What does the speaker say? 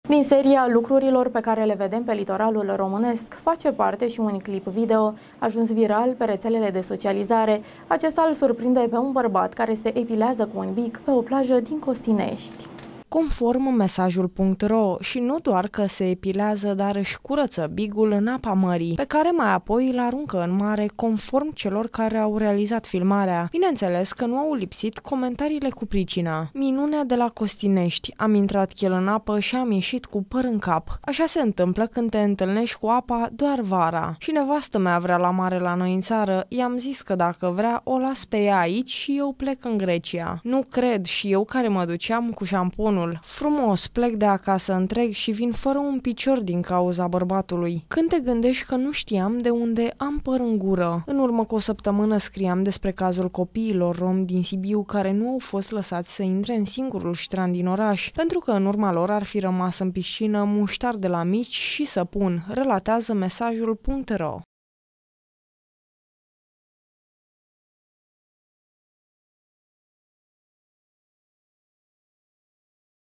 Din seria lucrurilor pe care le vedem pe litoralul românesc, face parte și un clip video ajuns viral pe rețelele de socializare. Acesta îl surprinde pe un bărbat care se epilează cu un bic pe o plajă din Costinești. Conform mesajul.ro, și nu doar că se epilează, dar își curăță bigul în apa mării, pe care mai apoi îl aruncă în mare, conform celor care au realizat filmarea. Bineînțeles că nu au lipsit comentariile cu pricina. Minunea de la Costinești, am intrat chel în apă și am ieșit cu păr în cap. Așa se întâmplă când te întâlnești cu apa doar vara. Și nevastă mea vrea la mare la noi în țară, i-am zis că dacă vrea, o las pe ea aici și eu plec în Grecia. Nu cred, și eu care mă duceam cu șamponul. Frumos, plec de acasă întreg și vin fără un picior din cauza bărbatului. Când te gândești că nu știam de unde am păr în gură. În urmă cu o săptămână scriam despre cazul copiilor romi din Sibiu care nu au fost lăsați să intre în singurul ștrand din oraș, pentru că în urma lor ar fi rămas în piscină muștar de la mici și săpun, relatează mesajul.ro.